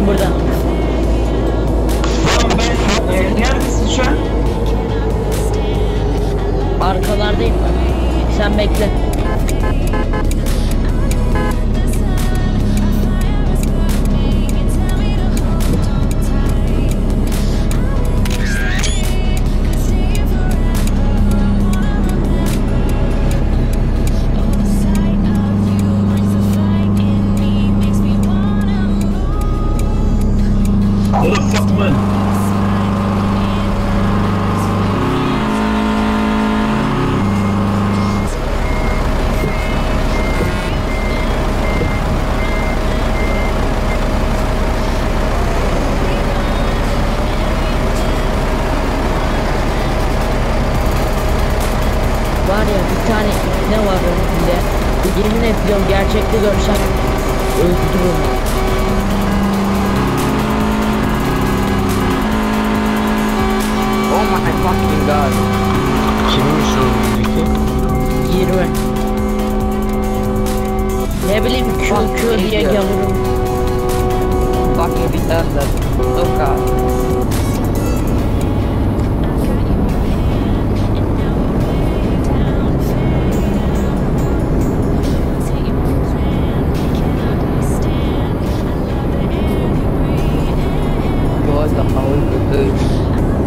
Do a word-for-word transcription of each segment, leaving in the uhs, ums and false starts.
burada. Tamam ben e, neredesin şu an? Arkalardayım ben. Sen bekle. What the fuck man? Var ya bir tane ne var önünde. Yemin ediyorum gerçekte görsem öldürürüm. Oh my fucking god. Kimmiş o öndeki? yirmi. Ne bileyim Q Bak, Q diye geliyor. gavurum. Fucking retarded. Oh god. What the hell is this?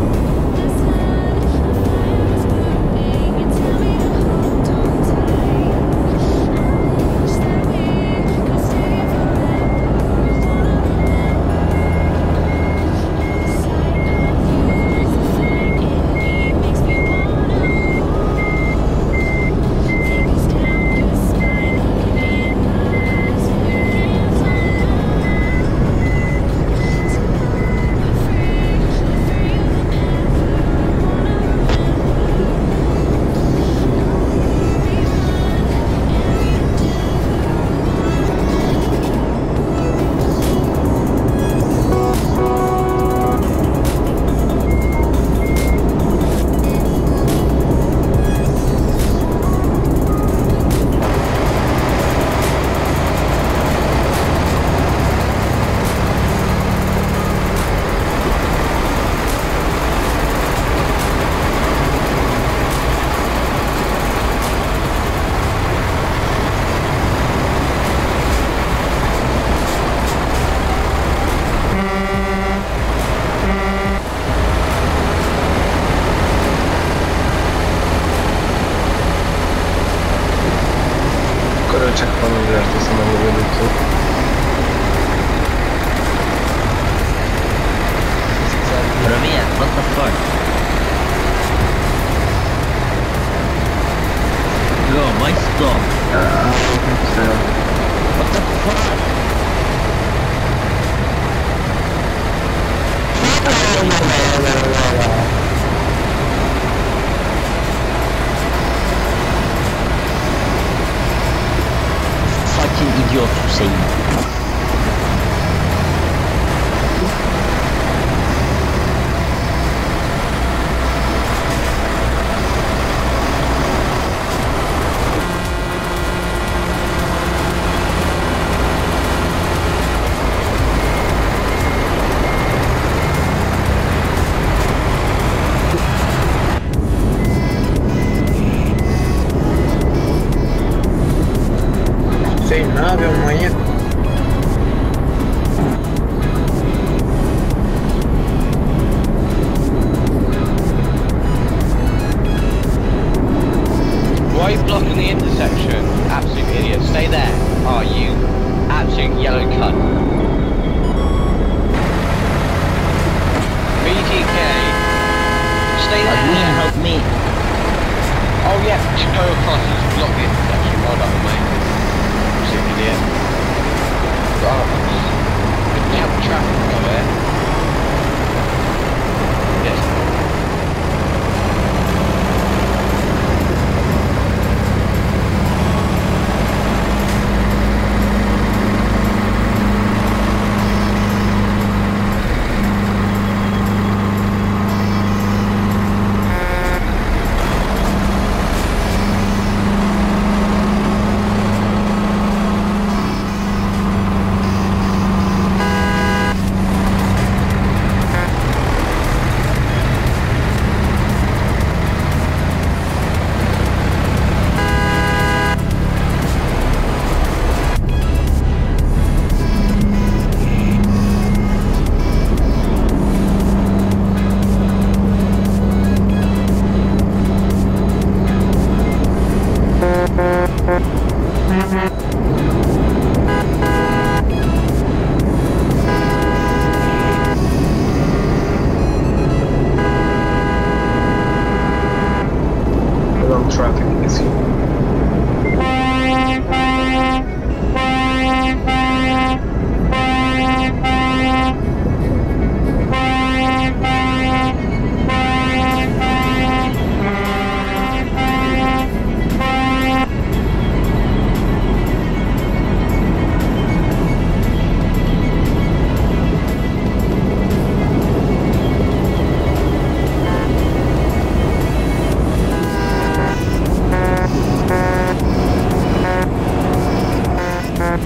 Yukarı çakmanın bir arkasından böyle tutup. Romeo, what the fuck? Yo, my stop. Aa, çok güzel. What the fuck? Fucking idiot Hüseyin. Hüseyin ne yapıyorsun manyak? Why are you blocking the intersection? Absolute idiot. Stay there. Oh, you absolute yellow cunt. B T K. Stay there. Admin, help me. Oh yeah, just go across and just block the intersection. Well done, mate. Absolute idiot.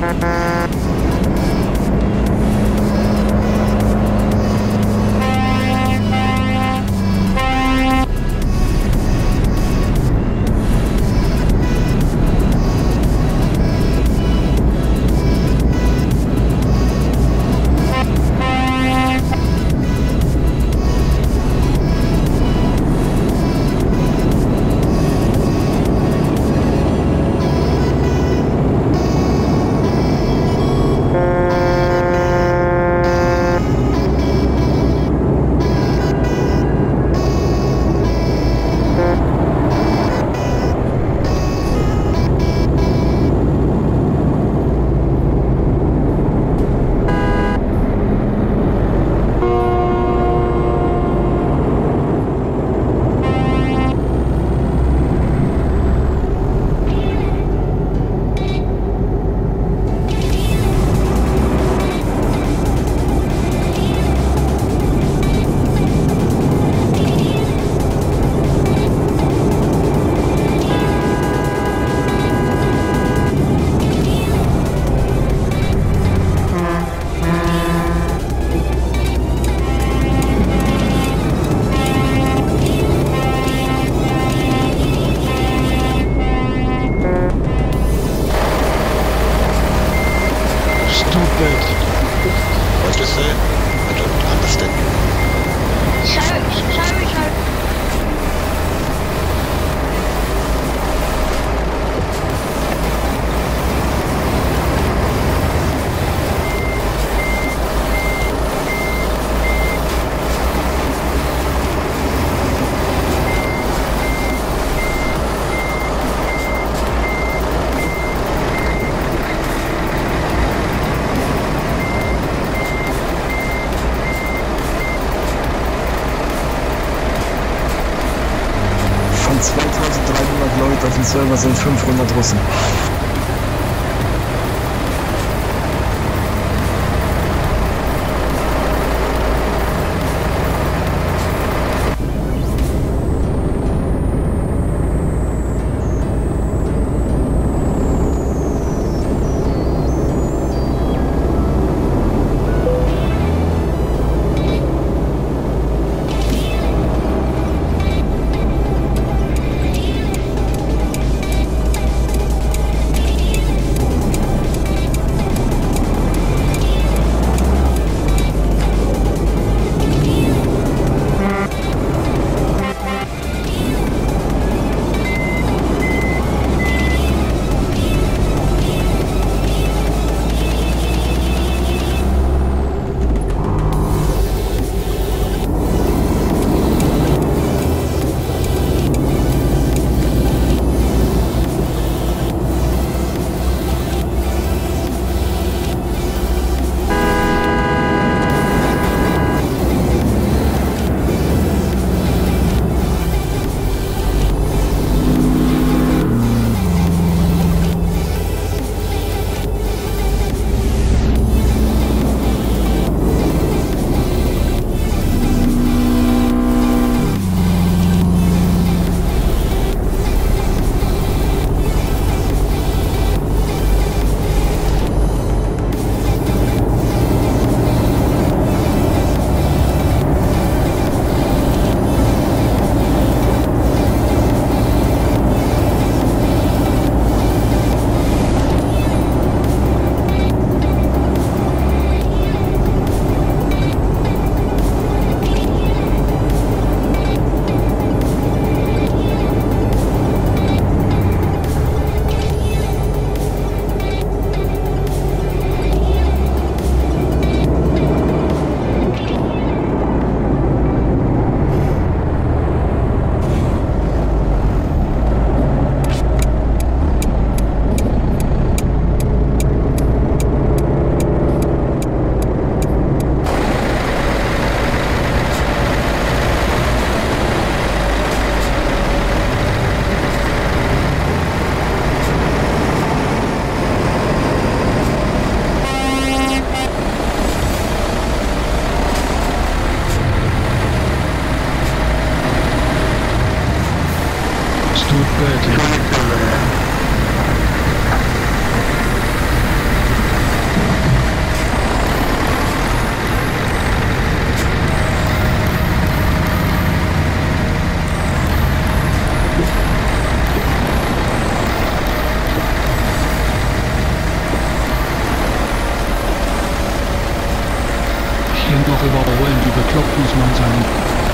What you say? I don't understand. Show, show me, show. Von zweitausenddreihundert Leuten auf dem Server sind fünfhundert Russen. überrollen, wie bekloppt muss man sein.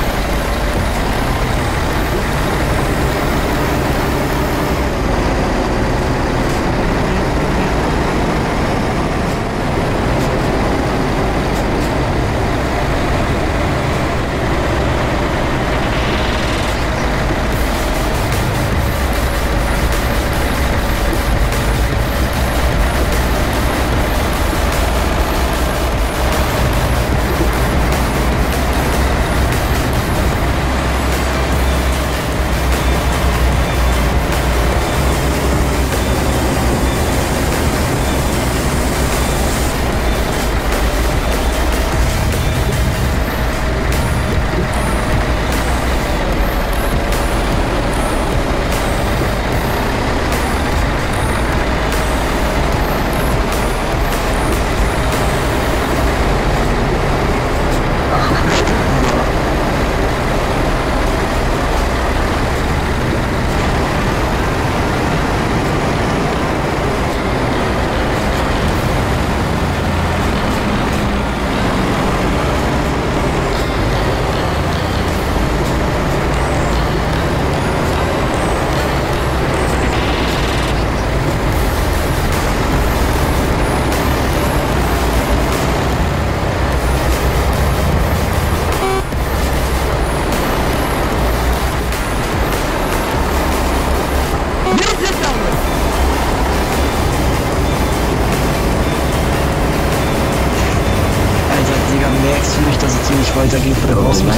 Weitergeht für den Ausweich.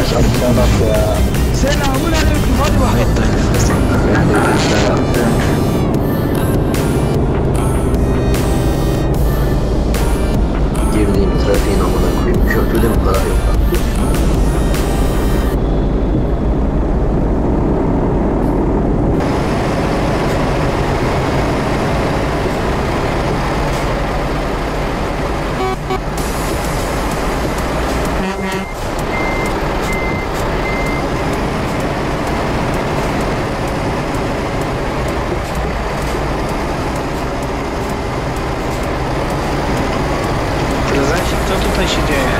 Halt deine Fresse. Girdiğim trafiğin amına koyayım. Köprüde mi para yok? Co tutaj się dzieje?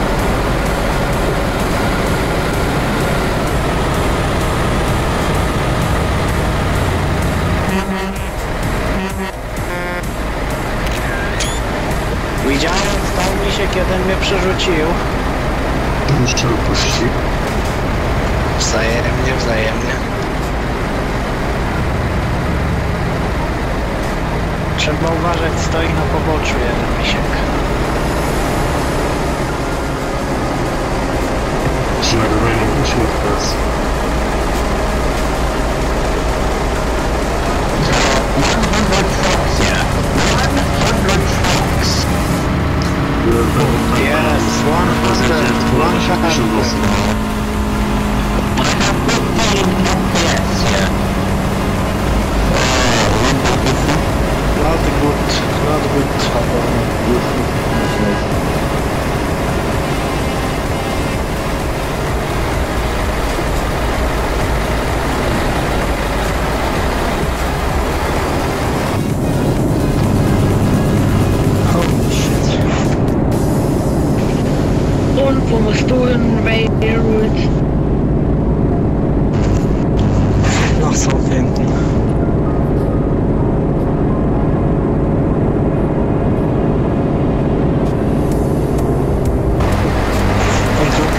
Widziałem, stał mi się, kiedy mnie przerzucił. Jeszcze opuścił. Wzajemnie, wzajemnie. Trzeba uważać, stoi na poboczu jeden misiek. Nagrywanie musimy teraz. Yes, one hundred, one hundred. Not good, not good. Vom Stolen Railroad nach Southampton. Und du?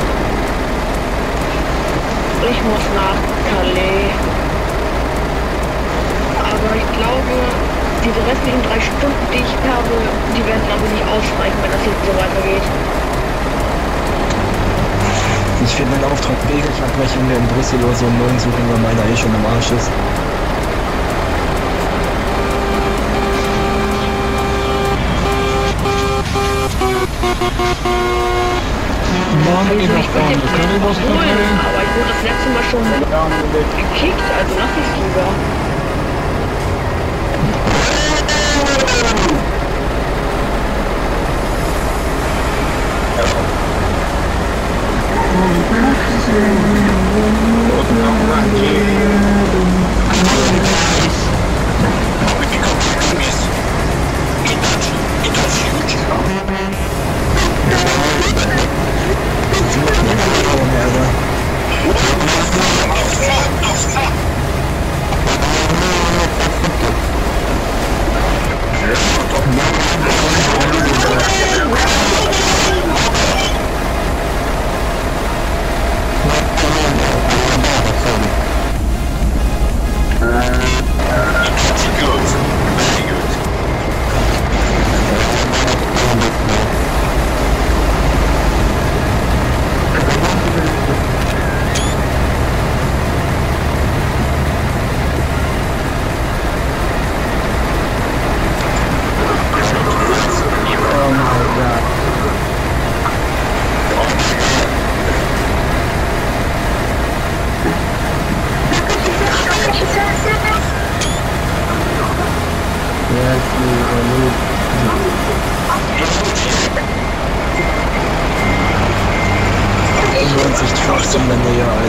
Ich muss nach Calais. Aber ich glaube, diese restlichen drei Stunden, die ich habe, die werden aber nicht ausreichen, wenn das jetzt so weitergeht. Ich werde meinen Auftrag wirklich abbrechen, mir in Brüssel oder so einen neuen suchen, weil meiner eh schon am Arsch ist. Mann, Also ich ich nach würde vorne. jetzt Können wir nicht was holen, probieren? aber ich wurde das letzte Mal schon gekickt, also lass ich es lieber. I touch, I touch you.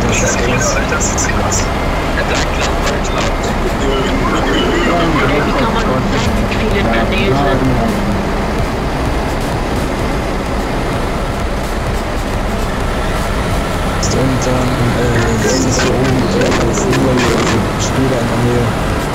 Das ist krass. Das ist krass. Wie kann man viel in der Nähe sein? Und dann, äh, das ist hier oben, das ist über die Spieler in der Nähe.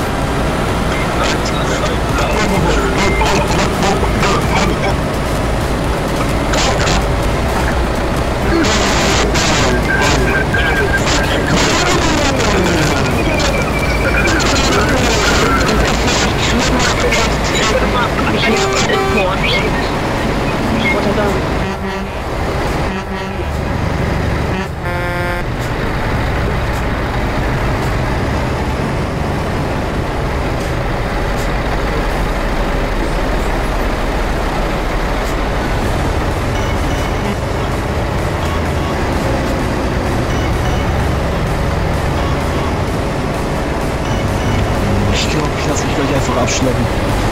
Abschleppen.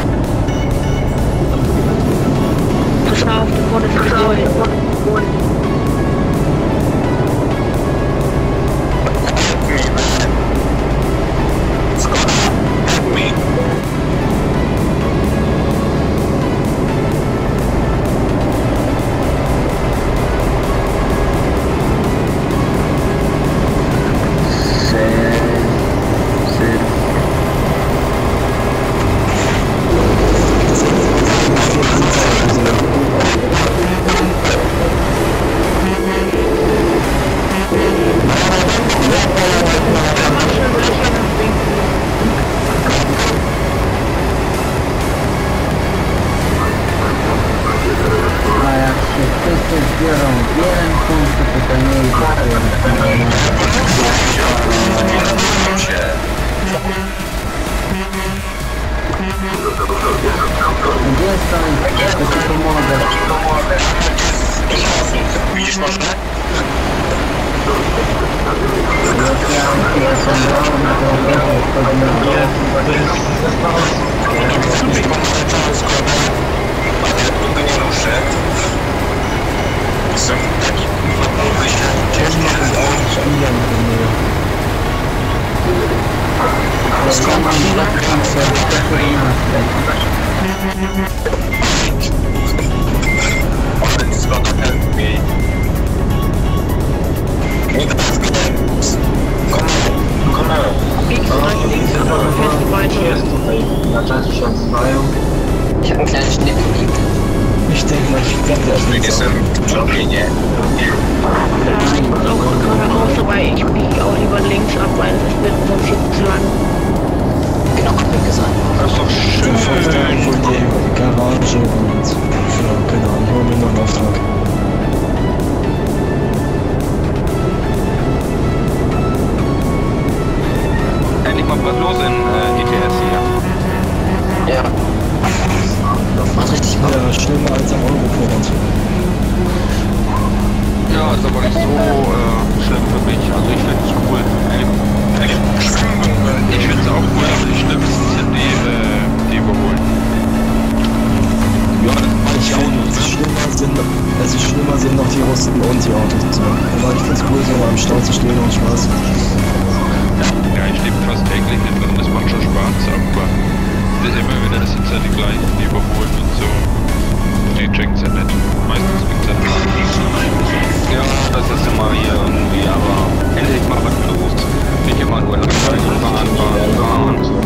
Pass auf, du wurdest geholt. Ich habe einen kleinen Schnitt geliebt. Ich denke mal, ich werde das nicht so. Ich muss auch geradeaus, aber ich biege auch lieber links ab, weil es wird sonst viel zu lang. Genau, hab gesagt. Das ist doch schön. Von die Garage und ja, keine Ahnung, holen wir noch einen Auftrag. Endlich mal was los in äh, G T S hier. Ja. Was richtig mal. Ja, schlimmer als am Europort. Ja, ist aber nicht so äh, schlimm für mich. Also ich finde es cool. Ich finde es auch cool, aber die schlimmsten sind die, äh, die überholen. Ja, das mache ich auch nicht. Schlimmer sind, also schlimmer sind noch die Russen und die Autos. So. Aber ich finde es cool, so mal im Stau zu stehen und Spaß. Ja, ich lebe fast täglich mit drin, das macht schon Spaß, aber das ist immer wieder, das sind ja die gleichen, die überholen und so. Die checken's ja nicht. Meistens gibt's ja nicht. Ja, das ist immer hier irgendwie, aber endlich mal was los. Nicht immer nur langweilig fahren, fahren, fahren.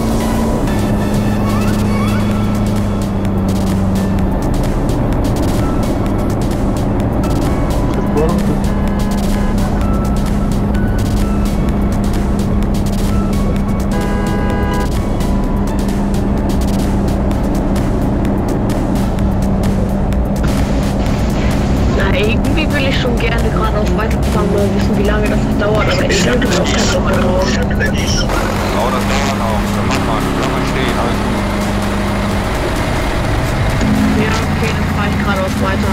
Irgendwie will ich schon gerne geradeaus weiterfahren, weil wir wissen, wie lange das dauert, aber ich könnte auch kein Dauer drauf. Oh, das dauert auch. Dann mach mal, dann mal stehen, alles gut. Ja, okay, dann fahre ich geradeaus weiter.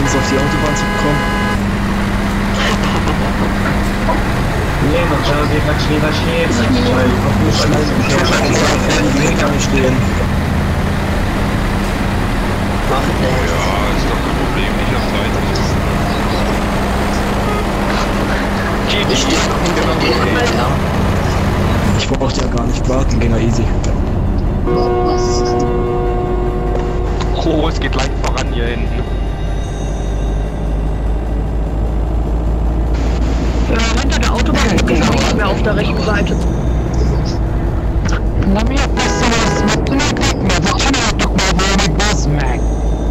es auf die Autobahn zu kommen? Nie no, trzeba zjechać nie da się jechać, trzeba ich opuszczać. Ich kann nicht stehen. Ja, ist doch kein Problem, nicht erst rein. Ich brauchte ja gar nicht warten, ging ja easy. Oh, es geht leicht voran hier hinten. Ja, hinter der Autobahn ist es nicht mehr auf der rechten Seite. Na mir passt was mit Elektrikmer, zaczyna to powoli guzmek.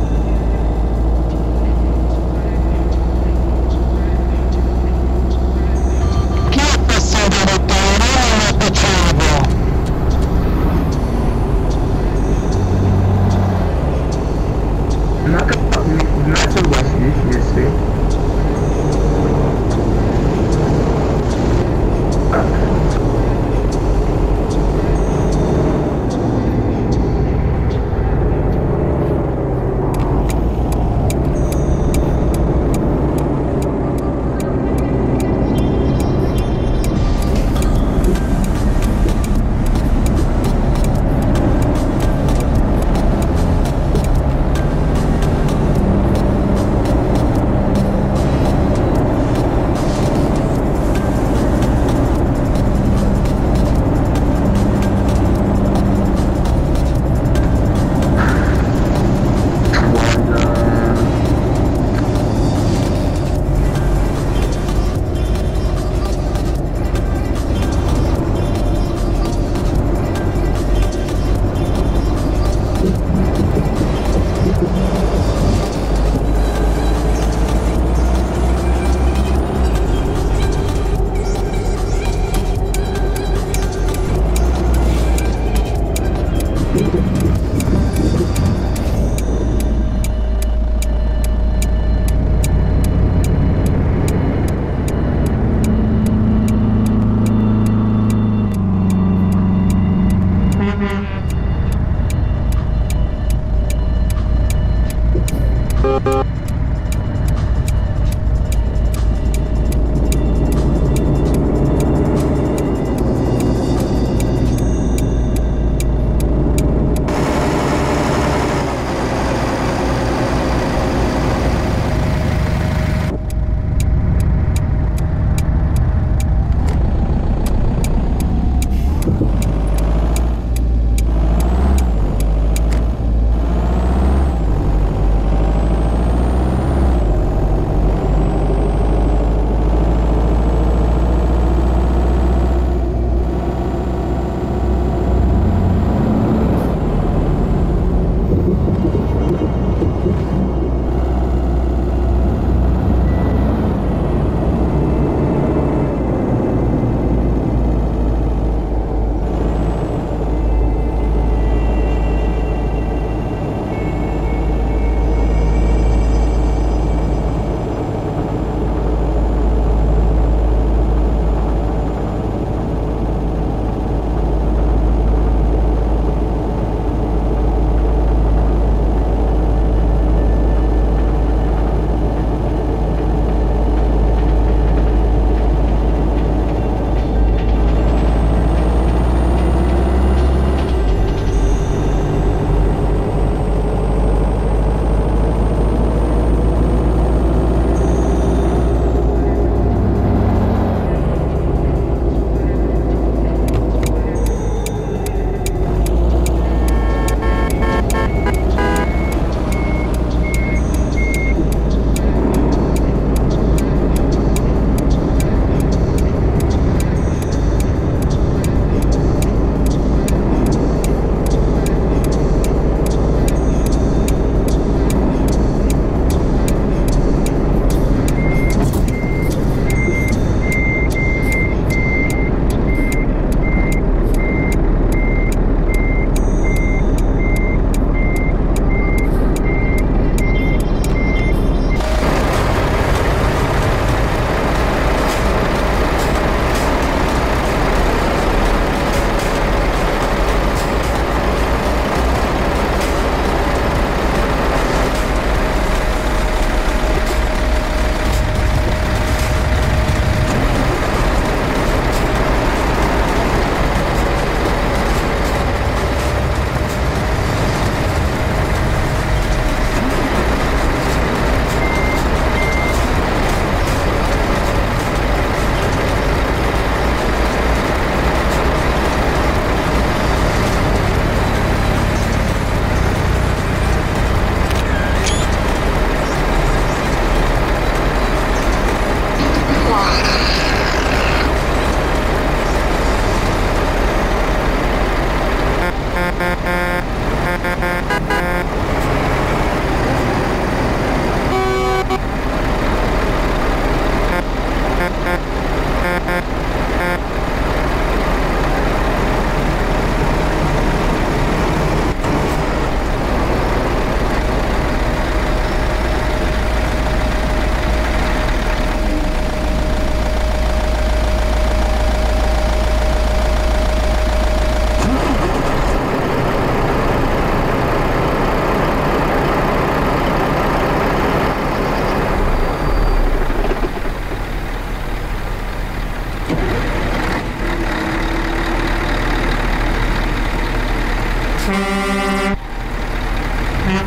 Kiedy sobie to realne potrzeba? Na, na co właśnie śmiesty?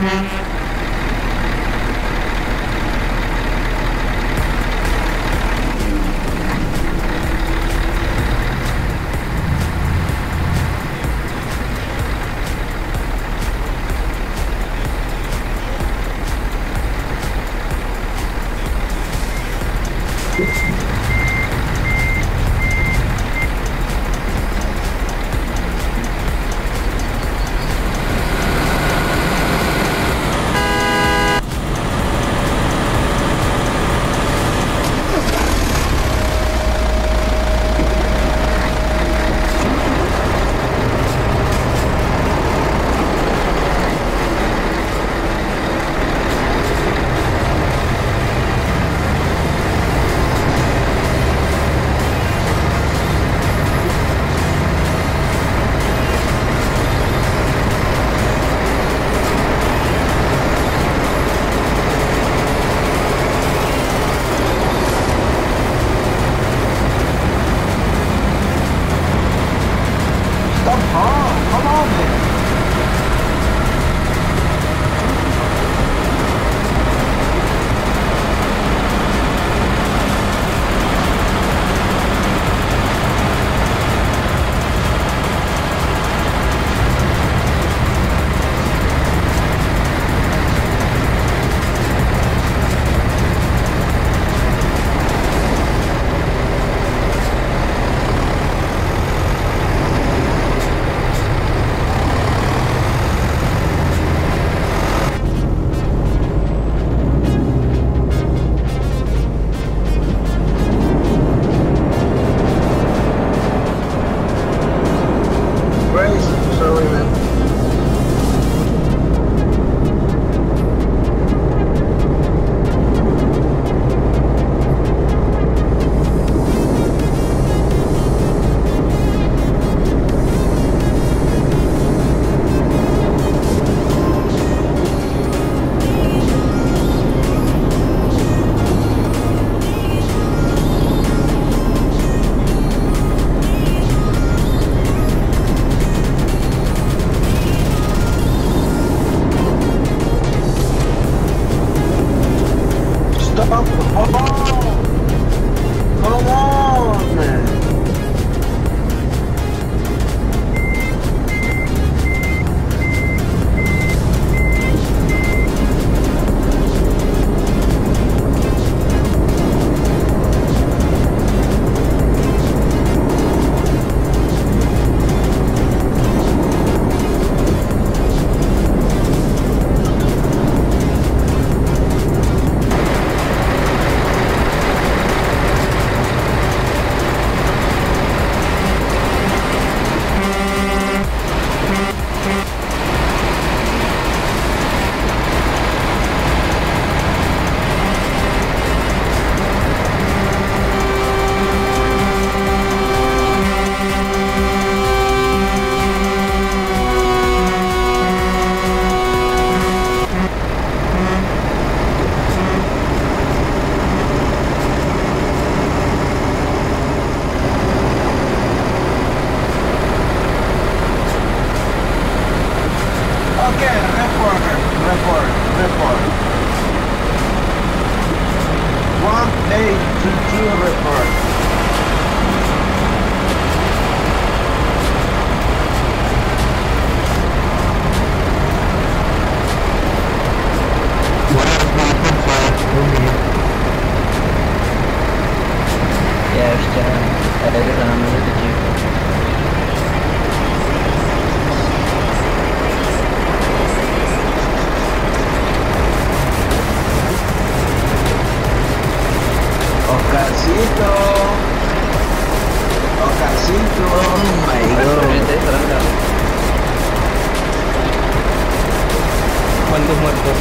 ¿Cuántos muertos?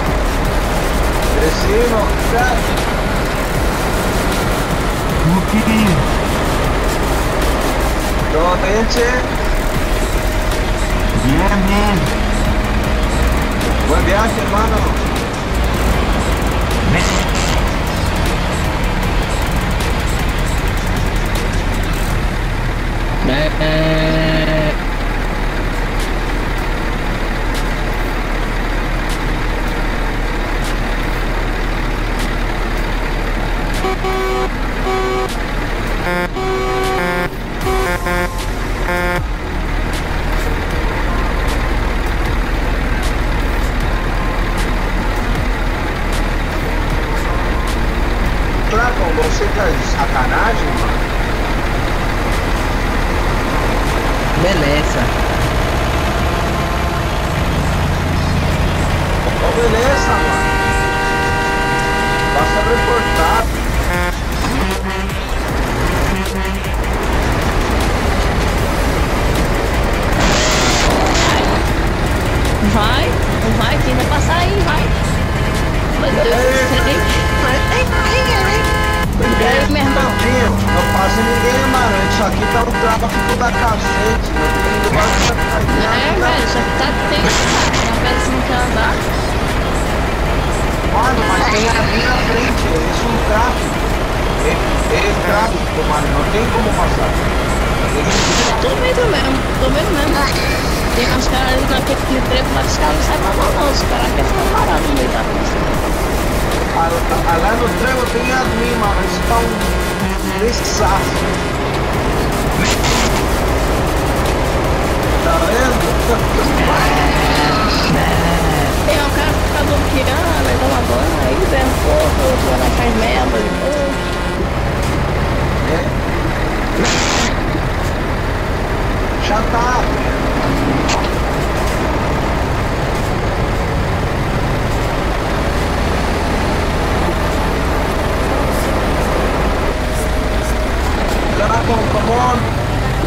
Crecimos, crack. ¿Todo bien, che? Bien, bien. Buen viaje, hermano. Eh, beleza. Ô, beleza, mano. Passa reportado. Vai, vai, que vai passar aí, vai. Meu Deus, vai, vai, vai. E aí, meu irmão? Não passa ninguém, mano. Isso aqui tá um tráfico da cacete. É, velho, isso aqui tá tenso, cara. Uma peça não quer andar. Mano, mas tem ali na frente. Isso é um tráfico. É, é tráfico, mano. Não tem como passar. Tô vendo mesmo, tô vendo mesmo. Tem uns caras ali naquele treco, mas os caras não saem pra não, os caras querem ficar parados no meio da pista. Lá no trevo tem admin, mano, eles estão desastre. Tá vendo? Tem um cara que tá bloqueando, aí dá uma banha, aí libera um pouco, o outro vai faz merda de novo. É. Já tá. Come on, come on.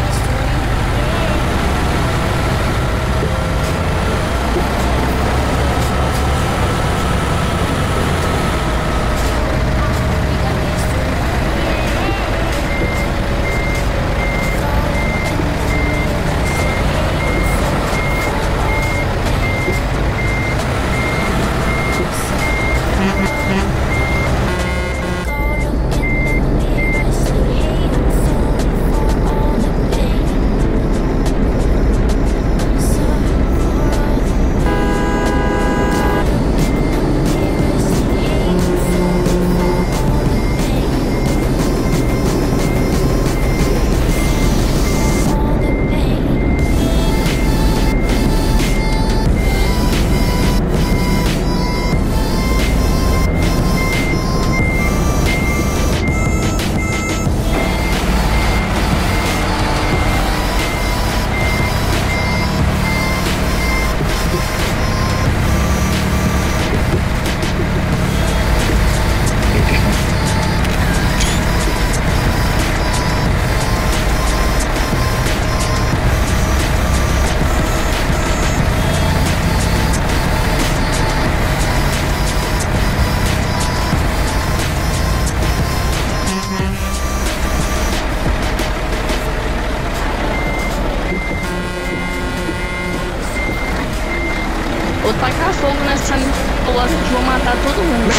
Vou tacar fogo nessa porra que vou matar todo mundo.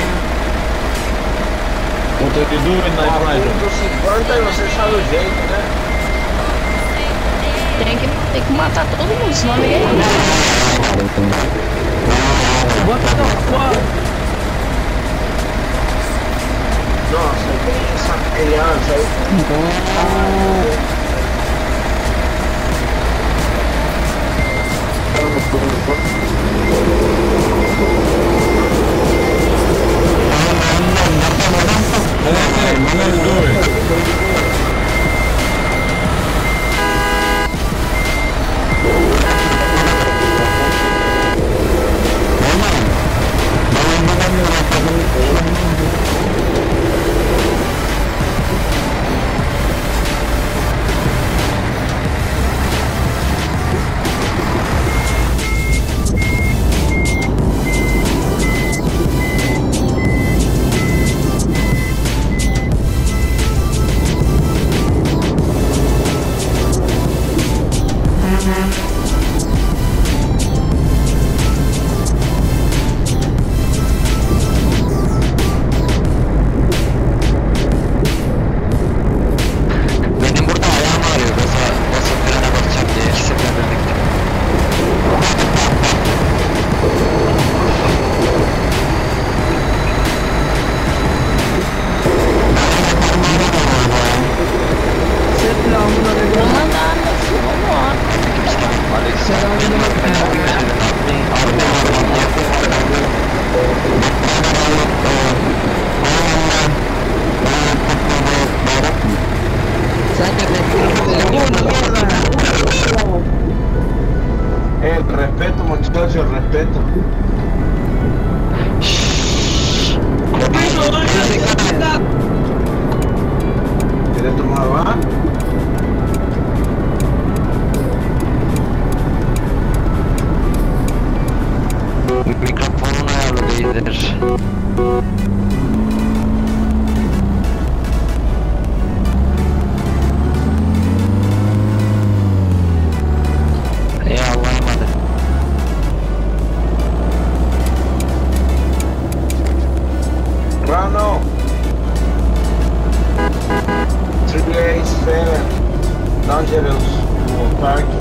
What are you doing, Night Rider? Se importa e você sabe o jeito, né? Tem que, tem que matar todo mundo, senão ninguém mata. What the fuck? Nossa, tem essa criança aí. Hey, what are you doing? Vou mandar, meu filho, vambora. espacio, respeto. ¿Quieres tomar va? Mikrofonuna yerdedir. Ya Allah'a emanet. Rano. three eight seven. Dangerous. Park.